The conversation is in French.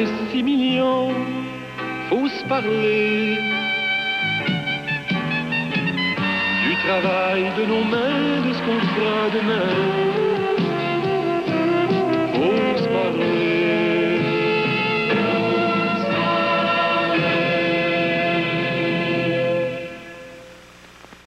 est 6 millions, faut se parler du travail de nos mains, de ce qu'on fera demain.